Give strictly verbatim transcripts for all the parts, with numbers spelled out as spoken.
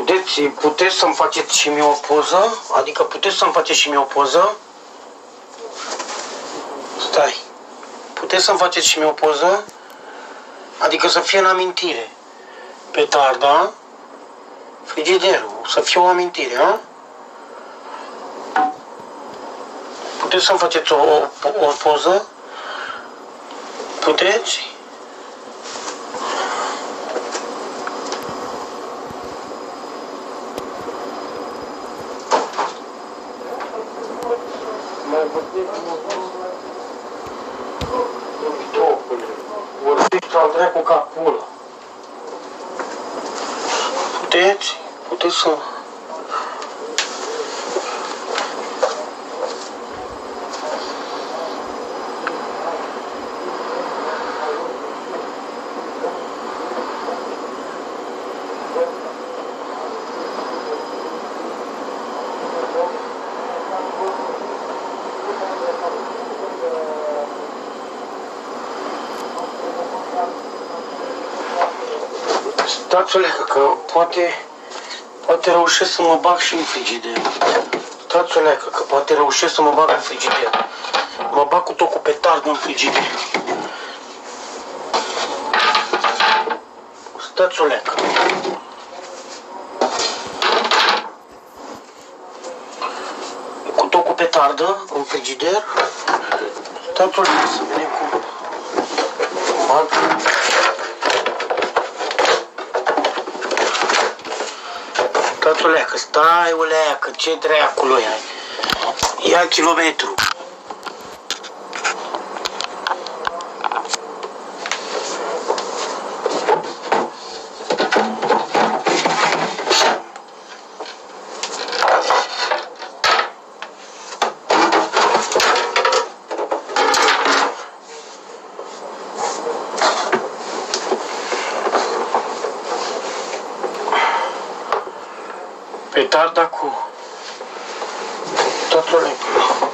Puteți, puteți să-mi faceți și mie o poză? Adică puteți să-mi faceți și mie o poză? Stai. Puteți să-mi faceți și mie o poză? Adică să fie în amintire. Petarda, frigiderul, să fie o amintire, a? Puteți să-mi faceți o, o, o poză? Puteți? Mai puteți, Topule, vorbești al dracu ca pula. Puteți? Puteți să... Stați o leacă, că poate, poate reușesc să mă bag și în frigider. Stați o leacă, că poate reușesc să mă bag în frigider. Mă bag cu tot cu petard în frigider. Stați o leacă. Cu tot cu petardă în frigider. Stați o leacă să vedem cum... Bag. Stați o leacă, stai o leacă, ce dreacului ai? Ia kilometru. Petarda cu totul leacă.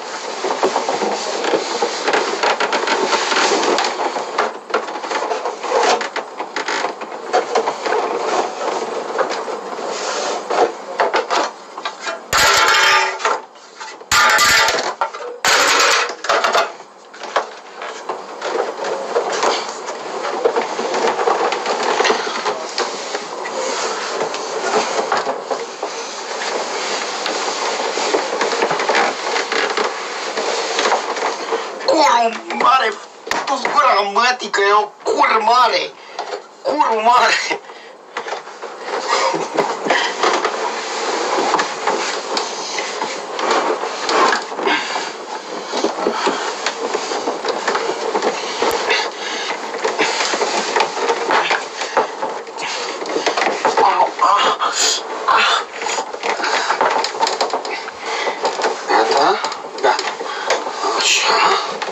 Mare, tu-s gura mătică, e o cur mare, cur mare. Gata? Gata. Așa.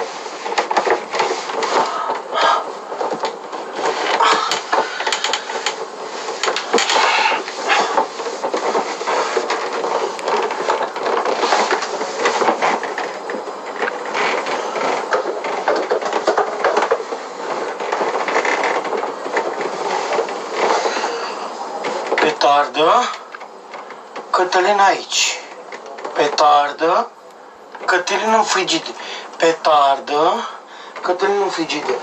Petardă, Cătălin aici. Petardă, Cătălin în frigider. Petardă, Cătălin în frigider.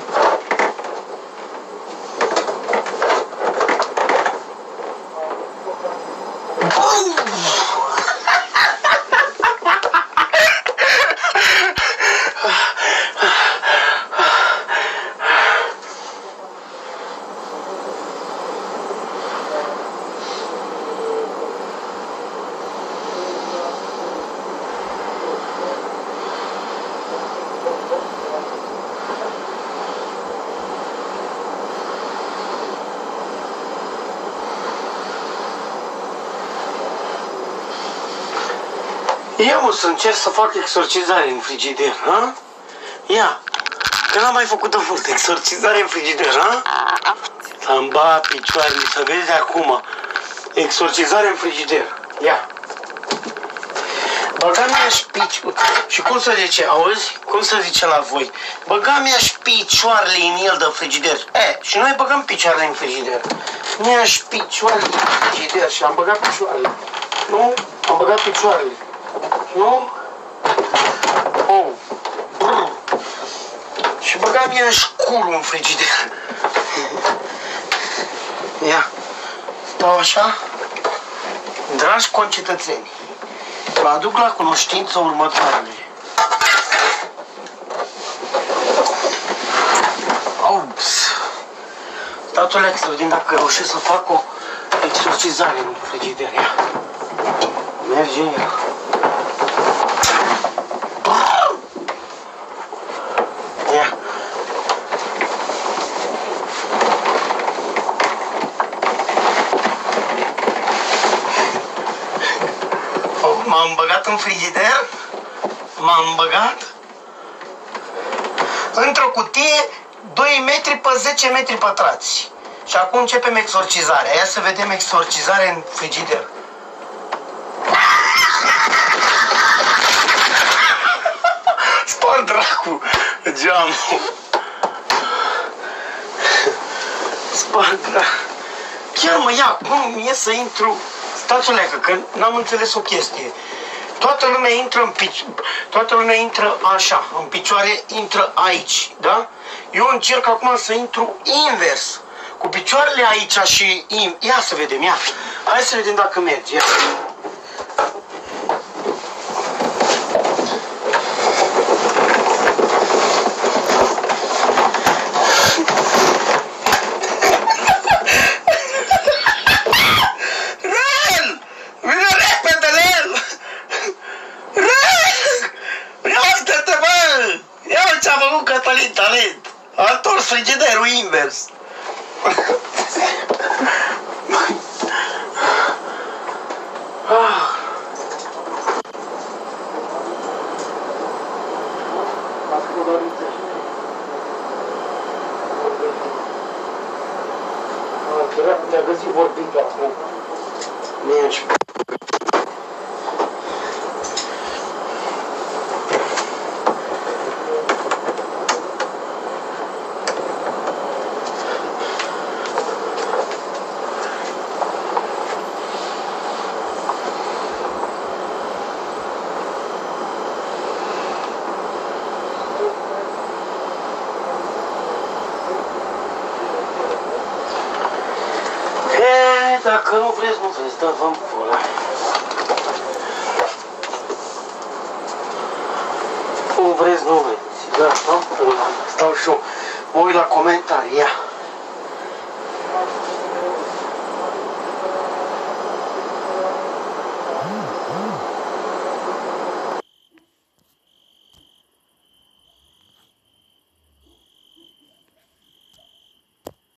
Ia, mă, să încerc să fac exorcizare în frigider, ha? Ia, că n-am mai făcut de mult exorcizare în frigider, ha? Să-mi bat picioarele, să vezi acum. Exorcizare în frigider, ia. Băga mi-aș picioarele, și cum să zice, auzi? Cum să zice la voi? Băga mi-aș picioarele în el de frigider. E, și noi băgăm picioarele în frigider. Mi-a și picioarele în frigider și am băgat picioarele. Nu? Am băgat picioarele. Nu? Oh. Brr. Și băgam ea și culul în frigider. Ia. Stau așa. Dragi concetățeni, vă aduc la cunoștință următoarele. Ups. Statule, să vedem dacă reușesc să fac o exorcizare în frigider. Ia. Merge el. Ia. M-am băgat în frigider, m-am băgat într-o cutie doi metri pe zece metri pătrați. Și acum începem exorcizarea. Ia să vedem exorcizarea în frigider. Spar dracu geamul. Spar dracu. Chiar mă ia, cum e să intru? Stați o leacă, că n-am înțeles o chestie. Toată lumea intră în picioare, toată lumea intră așa, în picioare, intră aici, da? Eu încerc acum să intru invers, cu picioarele aici și in... Ia să vedem, ia. Hai să vedem dacă merge, ia. Cătălin Talent! A întors frigiderul invers! Ne-a găsit vorbit acum. Nici. Dacă nu vreți, nu vreți, dar v-am pula. Nu vreți, nu vreți, da, v-am pula. Stau și eu, mă uit la comentarii, ia.